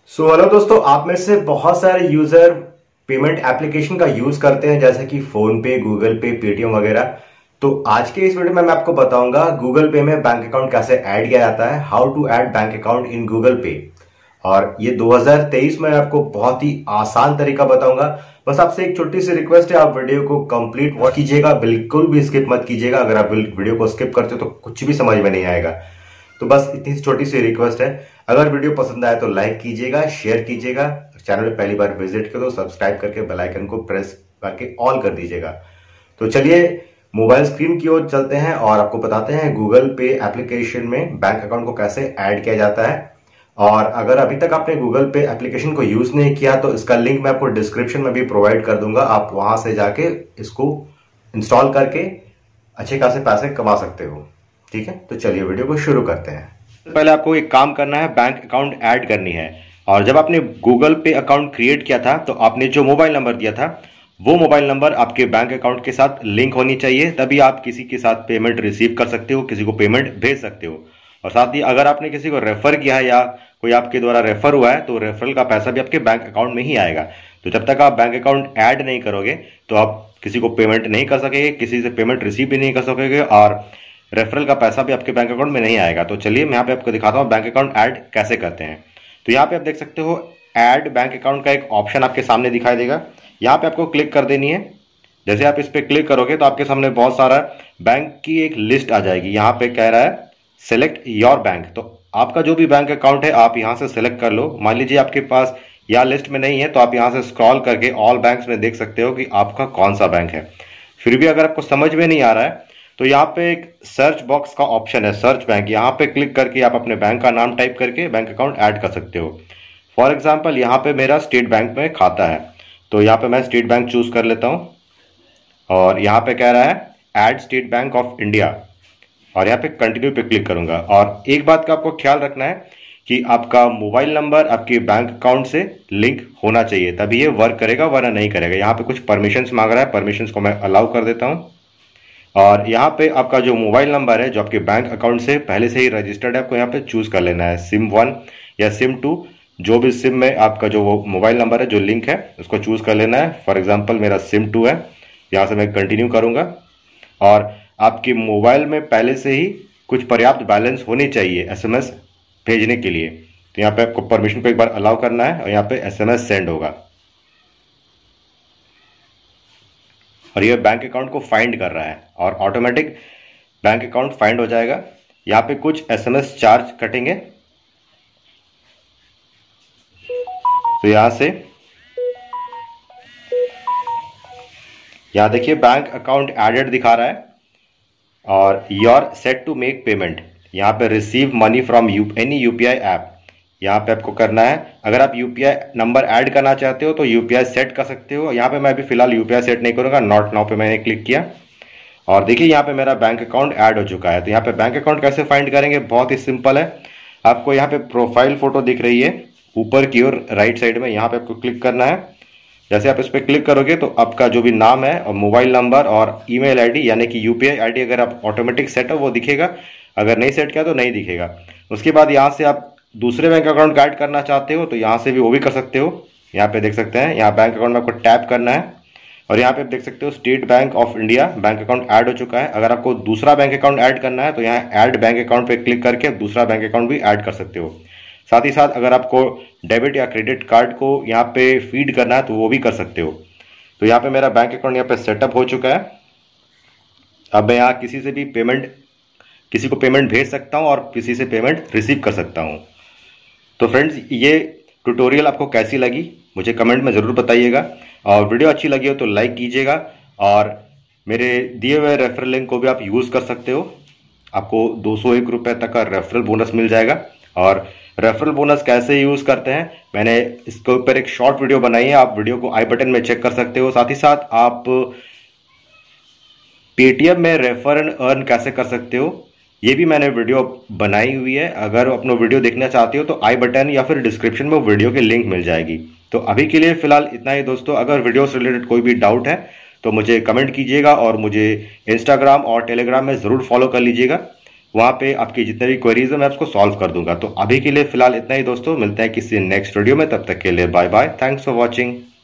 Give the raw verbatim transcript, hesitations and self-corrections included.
So hello दोस्तों, आप में से बहुत सारे यूजर पेमेंट एप्लीकेशन का यूज करते हैं जैसे कि फोन पे, गूगल पे, पेटीएम वगैरह। तो आज के इस वीडियो में मैं आपको बताऊंगा गूगल पे में बैंक अकाउंट कैसे ऐड किया जाता है, how to add bank account in Google Pay. और ये दो हज़ार तेईस में आपको बहुत ही आसान तरीका बताऊंगा। बस आपसे एक छोटी सी रिक्वेस्ट है, आप वीडियो को कंप्लीट वॉच कीजिएगा, बिल्कुल भी स्किप मत कीजिएगा। अगर आप वीडियो को स्किप करते हो तो कुछ भी समझ में नहीं आएगा। तो बस इतनी छोटी सी रिक्वेस्ट है, अगर वीडियो पसंद आए तो लाइक कीजिएगा, शेयर कीजिएगा, चैनल पे पहली बार विजिट करो सब्सक्राइब करके बेल आइकन को प्रेस करके ऑल कर दीजिएगा। तो चलिए मोबाइल स्क्रीन की ओर चलते हैं और आपको बताते हैं गूगल पे एप्लीकेशन में बैंक अकाउंट को कैसे ऐड किया जाता है। और अगर अभी तक आपने गूगल पे एप्लीकेशन को यूज नहीं किया तो इसका लिंक मैं आपको डिस्क्रिप्शन में भी प्रोवाइड कर दूंगा, आप वहां से जाके इसको इंस्टॉल करके अच्छे खासे पैसे कमा सकते हो। ठीक है, तो चलिए वीडियो को शुरू करते हैं। पहले आपको एक काम करना है, बैंक अकाउंट ऐड करनी है। और जब आपने गूगल पे अकाउंट क्रिएट किया था तो आपने जो मोबाइल नंबर दिया था वो मोबाइल नंबर आपके बैंक अकाउंट के साथ लिंक होनी चाहिए, तभी आप किसी के साथ पेमेंट रिसीव कर सकते हो, किसी को पेमेंट भेज सकते हो। और साथ ही अगर आपने किसी को रेफर किया है या कोई आपके द्वारा रेफर हुआ है तो रेफरल का पैसा भी आपके बैंक अकाउंट में ही आएगा। तो जब तक आप बैंक अकाउंट ऐड नहीं करोगे तो आप किसी को पेमेंट नहीं कर सकेंगे, किसी से पेमेंट रिसीव भी नहीं कर सकेंगे और रेफरल का पैसा भी आपके बैंक अकाउंट में नहीं आएगा। तो चलिए मैं यहाँ पे आपको दिखाता हूँ बैंक अकाउंट ऐड कैसे करते हैं। तो यहाँ पे आप देख सकते हो ऐड बैंक अकाउंट का एक ऑप्शन आपके सामने दिखाई देगा, यहाँ पे आपको क्लिक कर देनी है। जैसे आप इस पे क्लिक करोगे तो आपके सामने बहुत सारा बैंक की एक लिस्ट आ जाएगी। यहाँ पे कह रहा है सेलेक्ट योर बैंक, तो आपका जो भी बैंक अकाउंट है आप यहाँ से सेलेक्ट कर लो। मान लीजिए आपके पास यहाँ लिस्ट में नहीं है तो आप यहाँ से स्क्रॉल करके ऑल बैंक्स में देख सकते हो कि आपका कौन सा बैंक है। फिर भी अगर आपको समझ में नहीं आ रहा है तो यहाँ पे एक सर्च बॉक्स का ऑप्शन है, सर्च बैंक, यहाँ पे क्लिक करके आप अपने बैंक का नाम टाइप करके बैंक अकाउंट ऐड कर सकते हो। फॉर एग्जांपल यहाँ पे मेरा स्टेट बैंक में खाता है तो यहाँ पे मैं स्टेट बैंक चूज कर लेता हूँ और यहाँ पे कह रहा है add State Bank of India और यहाँ पे कंटिन्यू पे क्लिक करूंगा। और एक बात का आपको ख्याल रखना है कि आपका मोबाइल नंबर आपके बैंक अकाउंट से लिंक होना चाहिए, तभी ये वर्क करेगा, वरना नहीं करेगा। यहाँ पे कुछ परमिशंस मांग रहा है, परमिशंस को मैं अलाउ कर देता हूँ। और यहाँ पे आपका जो मोबाइल नंबर है जो आपके बैंक अकाउंट से पहले से ही रजिस्टर्ड है, आपको यहाँ पे चूज कर लेना है, सिम वन या सिम टू, जो भी सिम में आपका जो वो मोबाइल नंबर है जो लिंक है उसको चूज कर लेना है। फॉर एग्जांपल मेरा सिम टू है, यहाँ से मैं कंटिन्यू करूंगा। और आपके मोबाइल में पहले से ही कुछ पर्याप्त बैलेंस होनी चाहिए एसएमएस भेजने के लिए, तो यहाँ पे आपको परमिशन को एक बार अलाउ करना है और यहाँ पे एसएमएस सेंड होगा और ये बैंक अकाउंट को फाइंड कर रहा है और ऑटोमेटिक बैंक अकाउंट फाइंड हो जाएगा। यहाँ पे कुछ एसएमएस चार्ज कटेंगे, तो यहां से यहां देखिए बैंक अकाउंट एडेड दिखा रहा है और your set to make payment, यहाँ पे receive money from you any UPI app, यहाँ पे आपको करना है। अगर आप यूपीआई नंबर ऐड करना चाहते हो तो यूपीआई सेट कर सकते हो। यहाँ पे मैं अभी फिलहाल यूपीआई सेट नहीं करूंगा, नॉट नाउ पे मैंने क्लिक किया और देखिए यहाँ पे मेरा बैंक अकाउंट ऐड हो चुका है। तो यहाँ पे बैंक अकाउंट कैसे फाइंड करेंगे, बहुत ही सिंपल है। आपको यहाँ पे प्रोफाइल फोटो दिख रही है ऊपर की ओर राइट साइड में, यहाँ पे आपको क्लिक करना है। जैसे आप इस पर क्लिक करोगे तो आपका जो भी नाम है और मोबाइल नंबर और ईमेल आईडी यानी कि यूपीआई आईडी अगर आप ऑटोमेटिक सेट हो वो दिखेगा, अगर नहीं सेट किया तो नहीं दिखेगा। उसके बाद यहाँ से आप दूसरे बैंक अकाउंट ऐड करना चाहते हो तो यहाँ से भी वो भी कर सकते हो। यहाँ पे देख सकते हैं यहाँ बैंक अकाउंट में आपको टैप करना है और यहाँ पे आप देख सकते हो State Bank of India bank account add हो चुका है। अगर आपको दूसरा बैंक अकाउंट ऐड करना है तो यहाँ ऐड बैंक अकाउंट पे क्लिक करके दूसरा बैंक अकाउंट भी ऐड कर सकते हो। साथ ही साथ अगर आपको डेबिट या क्रेडिट कार्ड को यहाँ पे फीड करना है तो वो भी कर सकते हो। तो यहाँ पे मेरा बैंक अकाउंट यहाँ पे सेटअप हो चुका है। अब मैं यहाँ किसी से भी पेमेंट किसी को पेमेंट भेज सकता हूँ और किसी से पेमेंट रिसीव कर सकता हूँ। तो फ्रेंड्स ये ट्यूटोरियल आपको कैसी लगी मुझे कमेंट में ज़रूर बताइएगा और वीडियो अच्छी लगी हो तो लाइक कीजिएगा और मेरे दिए हुए रेफरल लिंक को भी आप यूज़ कर सकते हो। आपको दो सौ एक रुपये तक का रेफरल बोनस मिल जाएगा। और रेफरल बोनस कैसे यूज़ करते हैं मैंने इसके ऊपर एक शॉर्ट वीडियो बनाई है, आप वीडियो को आई बटन में चेक कर सकते हो। साथ ही साथ आप पेटीएम में रेफर एंड अर्न कैसे कर सकते हो ये भी मैंने वीडियो बनाई हुई है। अगर अपना वीडियो देखना चाहते हो तो आई बटन या फिर डिस्क्रिप्शन में वीडियो की लिंक मिल जाएगी। तो अभी के लिए फिलहाल इतना ही दोस्तों। अगर वीडियो से रिलेटेड कोई भी डाउट है तो मुझे कमेंट कीजिएगा और मुझे इंस्टाग्राम और टेलीग्राम में ज़रूर फॉलो कर लीजिएगा। वहां पे आपकी जितने भी क्वेरीज है मैं उसको सॉल्व कर दूंगा। तो अभी के लिए फिलहाल इतना ही दोस्तों, मिलते हैं किसी नेक्स्ट वीडियो में, तब तक के लिए bye bye, thanks for watching.